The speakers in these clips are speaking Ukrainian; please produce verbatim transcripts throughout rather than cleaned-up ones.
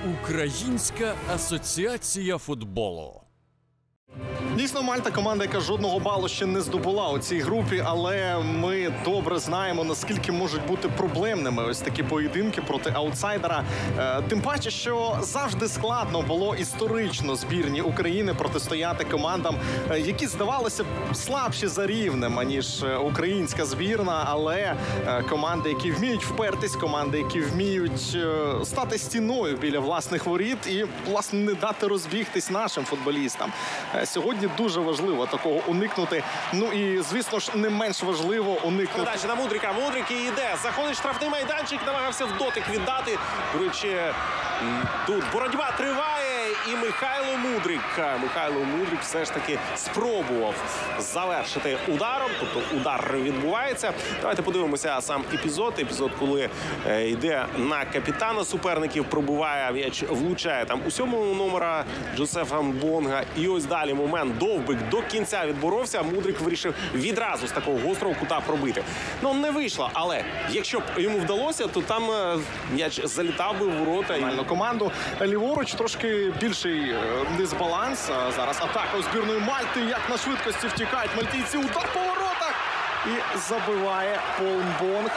Українська асоціація футболу. Дійсно, Мальта – команда, яка жодного балу ще не здобула у цій групі, але ми добре знаємо, наскільки можуть бути проблемними ось такі поєдинки проти аутсайдера. Тим паче, що завжди складно було історично збірні України протистояти командам, які здавалося б слабші за рівнем, аніж українська збірна, але команди, які вміють впертись, команди, які вміють стати стіною біля власних воріт і, власне, не дати розбігтись нашим футболістам. Сьогодні дуже важливо такого уникнути. Ну і, звісно ж, не менш важливо уникнути. Передача на Мудрика. Мудрик і йде. Заходить штрафний майданчик, намагався в дотик віддати. До речі, тут боротьба триває. І Михайло Мудрик. Михайло Мудрик все ж таки спробував завершити ударом. Тобто удар відбувається. Давайте подивимося сам епізод. Епізод, коли е, йде на капітана суперників, пробиває м'яч, влучає там у сьомому номера Джозефа Мбонга. І ось далі момент. Довбик до кінця відборовся. Мудрик вирішив відразу з такого гострого кута пробити. Ну, не вийшло, але якщо б йому вдалося, то там м'яч залітав би в ворота. Нормальну команду. Ліворуч трошки більший дисбаланс. Зараз атака у збірної Мальти. Як на швидкості втікають мальтійці. Удар по воротах. І забиває Пол Мбонг.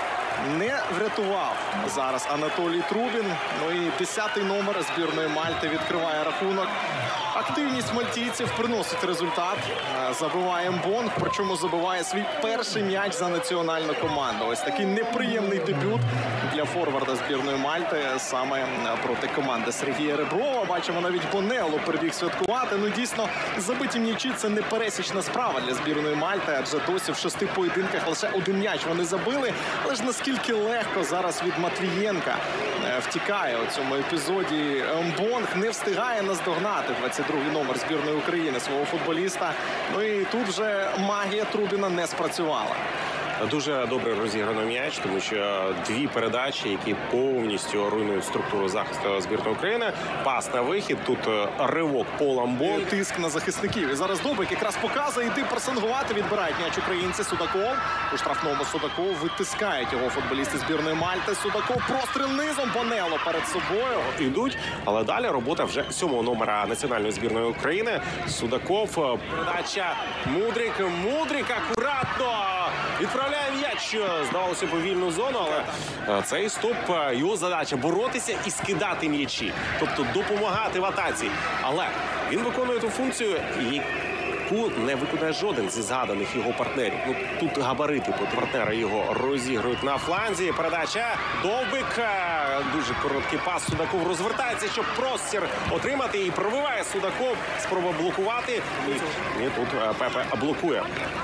Не врятував зараз Анатолій Трубін. Ну і десятий номер збірної Мальти відкриває рахунок. Активність мальтійців приносить результат. Забиває Мбонг, причому забиває свій перший м'яч за національну команду. Ось такий неприємний дебют для форварда збірної Мальти саме проти команди Сергія Реброва. Бачимо, навіть Бонелло прибіг святкувати. Ну, дійсно, забиті м'ячі – це не пересічна справа для збірної Мальти, адже досі в шести поєдинках лише один м'яч вони забили. Але ж наскільки легко зараз від Матвієнка втікає у цьому епізоді. Мбонг не встигає наздогнати двадцять другий номер збірної України свого футболіста. Ну і тут вже магія Трубіна не спрацювала. Дуже добре розіграно м'яч, тому що дві передачі, які повністю руйнують структуру захисту збірної України. Пас на вихід, тут ривок Пола Мбонга. Тиск на захисників. І зараз Довбик якраз показує, йти пресингувати. Відбирають м'яч українці. Судаков. У штрафному Судаков витискають його футболісти збірної Мальти. Судаков простріл низом. Бонелло перед собою. Йдуть, але далі робота вже сьомого номера національної збірної України. Судаков. Передача Мудрик. Мудрик акуратно відправляє м'яч, здавалося, по вільну зону, але цей стоп, його задача боротися і скидати м'ячі, тобто допомагати в атаці. Але він виконує ту функцію, яку не виконує жоден зі згаданих його партнерів. Ну, тут габарити партнери його розігрують на фланзі. Передача Довбик. Дуже короткий пас. Судаков розвертається, щоб простір отримати. І пробиває Судаков. Спроба блокувати. І, і тут Пепе блокує.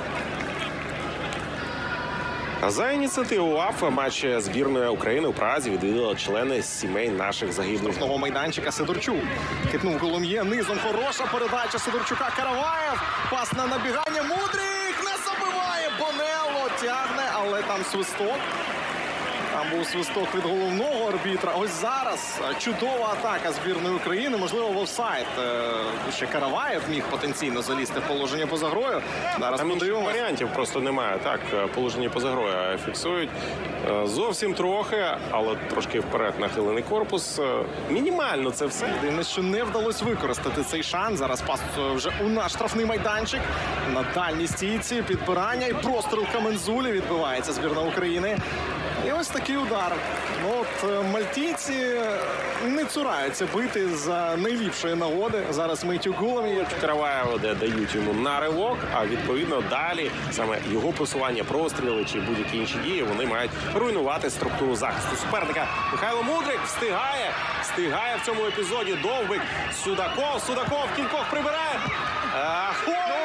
За ініціативу УАФ матч збірної України у Празі відвідали члени сімей наших загиблих. Штрафного майданчика Сидорчук. Хитнув Колом'є. Низом хороша передача Сидорчука. Караваєв. Пас на набігання. Мудрик не забиває. Бонелло тягне, але там свисток. Там був свисток від головного арбітра. Ось зараз чудова атака збірної України. Можливо, в офсайд. Ще Караваєв міг потенційно залізти в положення поза грою. Зараз там інших варіантів просто немає. Так, положення поза грою фіксують. Зовсім трохи, але трошки вперед нахилений корпус. Мінімально це все. Єдине, що не вдалося використати цей шанс. Зараз пас вже у наш штрафний майданчик. На дальній стійці підбирання і простріл Камензулі відбивається збірна України. І ось такий удар. Ну, от мальтійці не цураються бити за найліпшої нагоди. Зараз Митю Гулові. Караваєва дають йому на ривок, а відповідно далі саме його просування, простріли чи будь-які інші дії, вони мають руйнувати структуру захисту суперника. Михайло Мудрик встигає, встигає в цьому епізоді. Довбик, Судаков, Судаков кількох прибирає. Ах,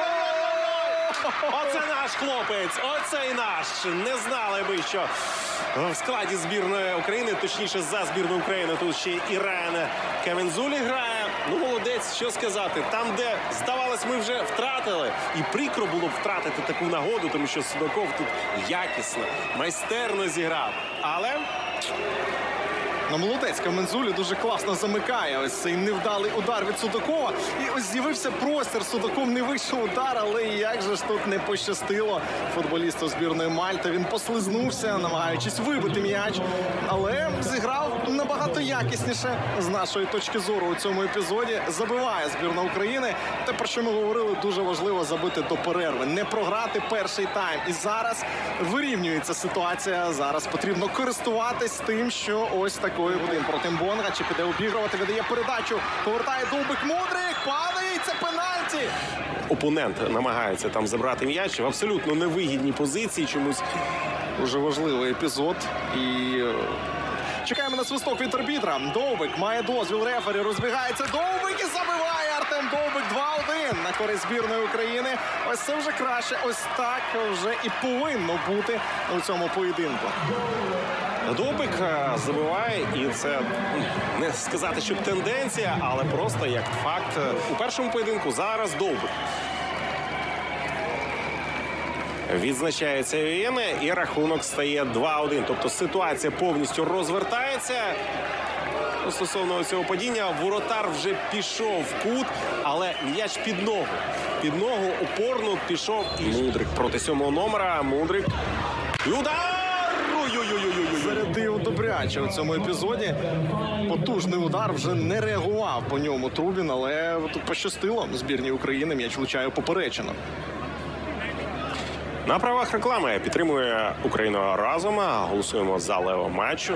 оце наш хлопець, оце і наш. Не знали би, що в складі збірної України, точніше за збірну України, тут ще і Райан Камензулі грає. Ну, молодець, що сказати. Там, де, здавалось, ми вже втратили. І прикро було б втратити таку нагоду, тому що Судаков тут якісно, майстерно зіграв. Але Ну, молодець, Камензулі дуже класно замикає. Ось цей невдалий удар від Судакова. І ось з'явився простір. Судаков не вийшов удар, але як же ж тут не пощастило футболісту збірної Мальти. Він послизнувся, намагаючись вибити м'яч. Але зіграв набагато якісніше з нашої точки зору у цьому епізоді. Забиває збірна України. Те, про що ми говорили, дуже важливо забити до перерви. Не програти перший тайм. І зараз вирівнюється ситуація. Зараз потрібно користуватись тим, що ось такої годин проти Мбонга. Чи піде обігрувати, видає передачу. Повертає Довбик, Мудрик. Падає, і це пенальті. Опонент намагається там забрати м'яч в абсолютно невигідній позиції. Чомусь Дуже важливий епізод. І чекаємо на свисток від арбітра. Довбик має дозвіл рефері. Розбігається Довбик і забиває Артем Довбик. два один на користь збірної України. Ось це вже краще. Ось так вже і повинно бути у цьому поєдинку. Довбик забиває, і це ну, не сказати, що тенденція, але просто як факт. У першому поєдинку зараз Довбик. Відзначається він, і рахунок стає два один. Тобто ситуація повністю розвертається. Стосовно цього падіння, воротар вже пішов в кут, але м'яч під ногу. Під ногу опорну пішов і Мудрик проти сьомого номера. Мудрик. І удар! Ой-ой-ой-ой-ой! Зарядив добряче у цьому епізоді. Потужний удар, вже не реагував по ньому Трубін, але тут пощастило збірній України. М'яч влучає поперечину. На правах реклами підтримує Україну разом. Голосуємо за лево матчу.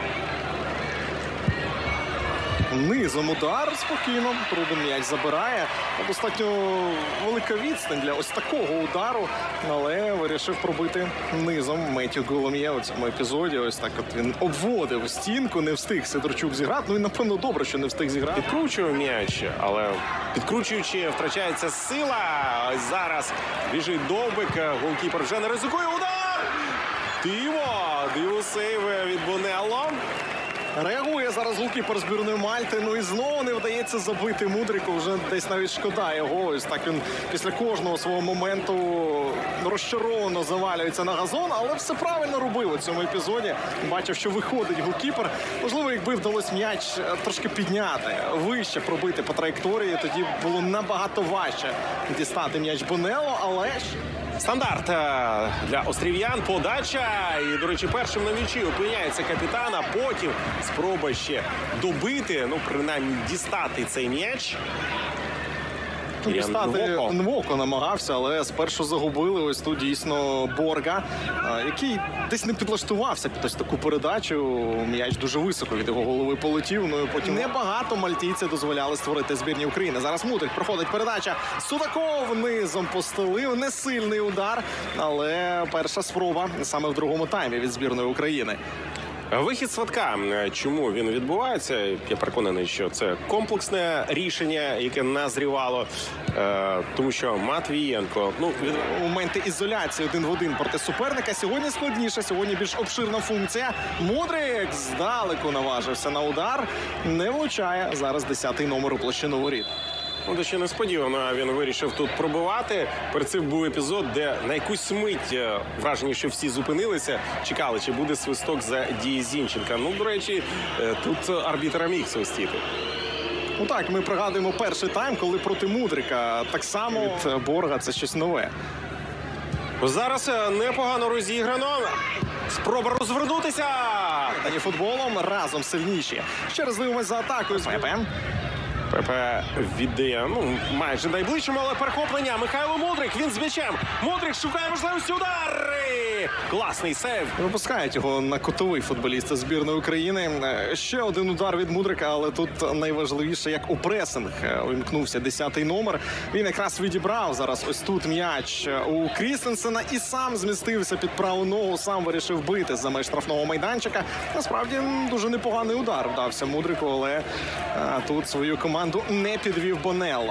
Низом удар спокійно. Трубін м'яч забирає. Достатньо велика відстань для ось такого удару. Але вирішив пробити низом Меттью Голом'є у цьому епізоді. Ось так от він обводив стінку, не встиг Сидорчук зіграти. Ну і напевно добре, що не встиг зіграти. Підкручує м'яч, але підкручуючи, втрачається сила. Ось зараз біжить Довбик. Голкіпер вже не ризикує. Удар! Диво! Диво сейв від Бонелло. Реагує зараз голкіпер збірної Мальти. Ну і знову не вдається забити Мудрику. Вже десь навіть шкода його. Ось так він після кожного свого моменту розчаровано завалюється на газон. Але все правильно робив у цьому епізоді. Бачив, що виходить голкіпер. Можливо, якби вдалося м'яч трошки підняти, вище пробити по траєкторії, тоді було набагато важче дістати м'яч Бонелло. Але ж Стандарт для острів'ян. Подача. І, до речі, першим на м'ячі опиняється капітан, а потім спроба ще добити, ну, принаймні, дістати цей м'яч. Дістати Нвоко намагався, але спершу загубили ось тут дійсно Борга, який десь не підлаштувався під ось таку передачу. М'яч дуже високо від його голови полетів. Ну і потім небагато мальтійці дозволяли створити збірні України. Зараз Мудрик проходить передача. Судаков низом постелив. Несильний удар, але перша спроба саме в другому таймі від збірної України. Вихід Сватка. Чому він відбувається? Я переконаний, що це комплексне рішення, яке назрівало. Е, тому що Матвієнко, ну, від... моменти ізоляції один в один проти суперника. Сьогодні складніше, сьогодні більш обширна функція. Мудрик здалеку наважився на удар. Не влучає. Зараз десятий номер у площину воріт. Ну, ще несподівано він вирішив тут пробивати. Перед цим був епізод, де на якусь мить враження, що всі зупинилися, чекали, чи буде свисток за дії Зінченка. Ну, до речі, тут арбітр міг свистіти. Ну так, ми пригадуємо перший тайм, коли проти Мудрика. Так само від Борга це щось нове. Зараз непогано розіграно. Спроба розвернутися. Тані футболом разом сильніші. Ще раз дивимось за атакою з Пепе. Пепе віддає, ну, майже найближчому, але перехоплення. Михайло Мудрик, він з м'ячем. Мудрик шукає можливості удари. Класний сейв. Випускають його на кутовий футболіст збірної України. Ще один удар від Мудрика, але тут найважливіше, як у пресинг увімкнувся десятий номер. Він якраз відібрав зараз ось тут м'яч у Крістенсена і сам змістився під праву ногу, сам вирішив бити за меж штрафного майданчика. Насправді дуже непоганий удар вдався Мудрику, але а, тут свою команду не підвів Бонелло.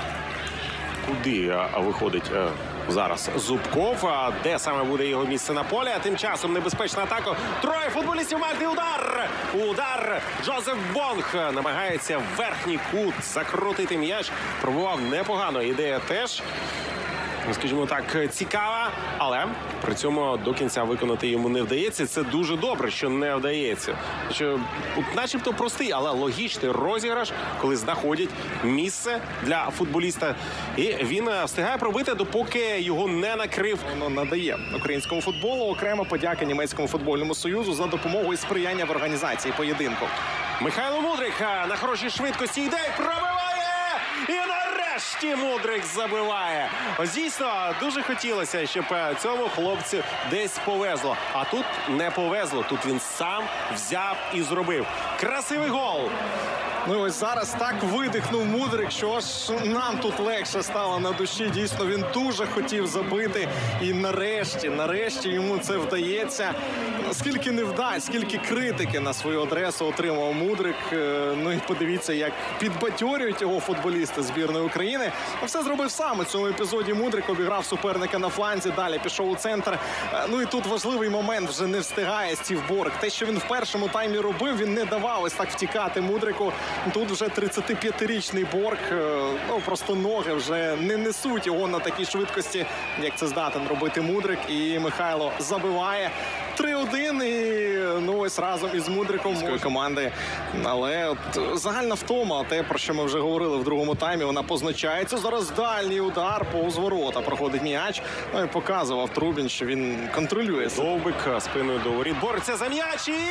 Куди а, виходить а, зараз Зубков? А де саме буде його місце на полі? А тим часом небезпечна атака. Троє футболістів Мальти. Удар! Удар! Джозеф Бонг намагається в верхній кут закрутити м'яч. Пробував непогано. Ідея теж. скажімо так, цікава, але при цьому до кінця виконати йому не вдається. Це дуже добре, що не вдається. Що, от, начебто простий, але логічний розіграш, коли знаходять місце для футболіста. І він встигає пробити, допоки його не накрив. Воно надає українському футболу. Окрема подяка Німецькому футбольному союзу за допомогу і сприяння в організації поєдинку. Михайло Мудрик на хорошій швидкості йде і пробиває! І нарешті Мудрик забиває. Ось дійсно, дуже хотілося, щоб цьому хлопцю десь повезло. А тут не повезло. Тут він сам взяв і зробив. Красивий гол! Ну і ось зараз так видихнув Мудрик, що ж нам тут легше стало на душі. Дійсно, він дуже хотів забити. І нарешті, нарешті йому це вдається. Скільки невдач, скільки критики на свою адресу отримав Мудрик. Ну і подивіться, як підбадьорюють його футболісти збірної України. Все зробив сам у цьому епізоді. Мудрик обіграв суперника на фланзі, далі пішов у центр. Ну і тут важливий момент, вже не встигає Стів Борг. Те, що він в першому таймі робив, він не давав ось так втікати Мудрику. Тут вже тридцятип'ятирічний Борг, ну просто ноги вже не несуть його на такій швидкості, як це здатен робити Мудрик. І Михайло забиває три один. І ну ось разом із Мудриком команди. Але от загальна втома, те, про що ми вже говорили в другому таймі, вона позначається. Зараз дальній удар повз ворота проходить м'яч. Ну і показував Трубін, що він контролює. Довбик спиною до воріт. Бореться за м'яч і...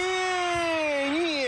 Ні!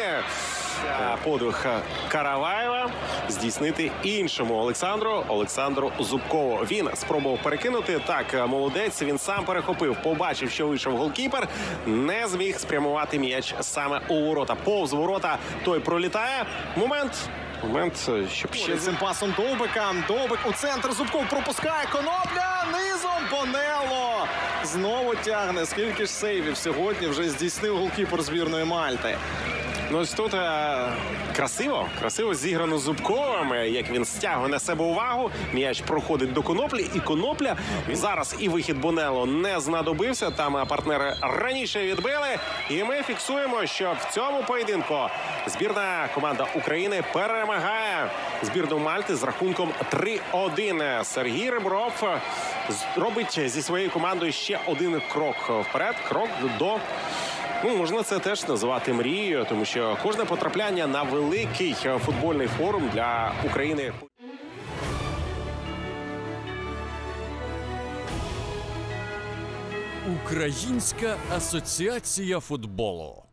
Подвиг Караваєва здійснити іншому Олександру Олександру Зубкову. Він спробував перекинути. Так, молодець, він сам перехопив. Побачив, що вийшов голкіпер. Не зміг спрямувати м'яч саме у ворота. Повз ворота той пролітає. Момент. Момент, щоб ще... Цим пасом Довбика. Довбик у центр. Зубков пропускає. Конопля низом. Бонелло знову тягне. Скільки ж сейвів сьогодні вже здійснив голкіпер збірної Мальти. Ну, ось тут е, красиво, красиво зіграно Зубковим, як він стягує на себе увагу. М'яч проходить до Коноплі, і Конопля зараз і вихід Бонелло не знадобився. Там партнери раніше відбили. І ми фіксуємо, що в цьому поєдинку збірна команда України перемагає збірну Мальти з рахунком три один. Сергій Ребров робить зі своєю командою ще один крок вперед, крок до... Ну, можна це теж називати мрією, тому що кожне потрапляння на великий футбольний форум для України. Українська асоціація футболу.